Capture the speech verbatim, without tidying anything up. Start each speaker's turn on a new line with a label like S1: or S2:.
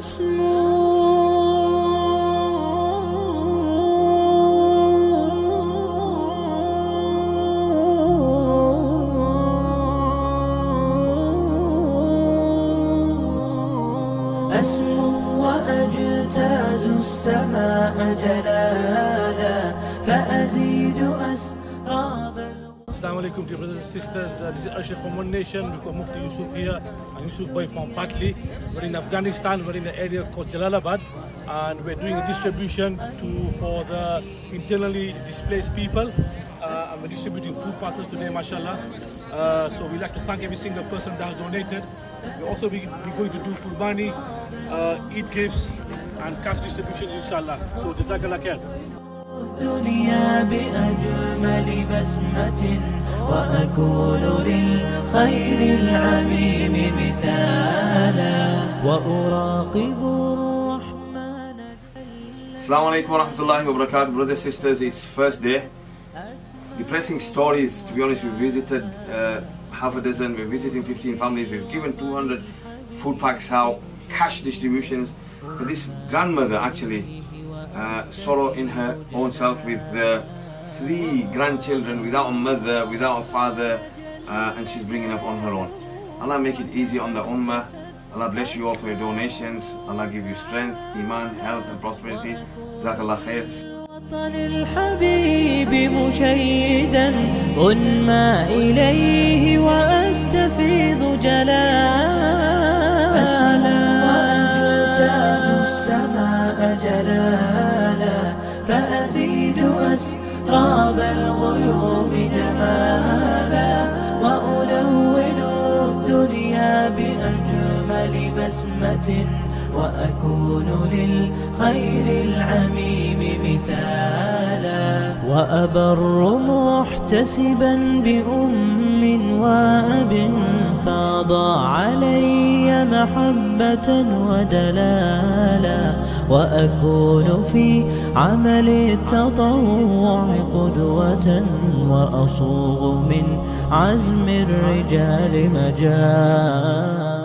S1: أسمو وأجتاز السماء جلالا فأزيد أسراب.
S2: Assalamu alaikum dear brothers and sisters. Uh, this is Ashir from One Nation. We've got Mufti Yusuf here and Yusuf Bhai from Patli. We're in Afghanistan. We're in the area called Jalalabad, and we're doing a distribution to for the internally displaced people. Uh, and we're distributing food parcels today, mashallah. Uh, so we'd like to thank every single person that has donated. We'll also be, be going to do Qurbani, uh, Eid gifts and cash distributions, inshallah. So Jazakallah khair.
S1: الدنيا بأجمل بسمة وأكون للخير العميم مثالا وأراقب الرحمن.
S3: Assalamu alaikum wa rahmatullahi wa barakatuh. Brothers and sisters, it's first day. Depressing stories, to be honest. We visited uh, half a dozen, we're visiting fifteen families, we've given two hundred food packs out, cash distributions. But this grandmother actually Uh, sorrow in her own self with uh, three grandchildren, without a mother, without a father, uh, and she's bringing up on her own. Allah make it easy on the ummah. Allah bless you all for your donations. Allah give you strength, iman, health and prosperity. Jazakallah khair.
S1: وطن الحبيب مشيدا أنمى إليه وأستفيض جلالا وأجتاز السماء جلالا فأزيد أسراب الغيوم جمالا وألون الدنيا بأجمل بسمة وأكون للخير العميم مثالا وأبر محتسبا بأم وأب فاض علي محبة ودلالا وأكون في عمل التطوع قدوة وأصوغ من عزم الرجال مجالا.